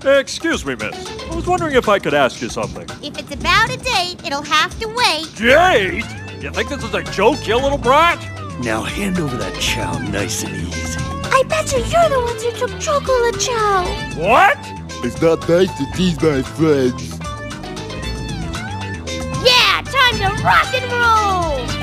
Excuse me, miss. I was wondering if I could ask you something. If it's about a date, it'll have to wait. Date? You think this is a joke, you little brat? Now hand over that chow nice and easy. I bet you're the ones who took chocolate chow. What? It's not nice to tease my friends. Yeah, time to rock and roll!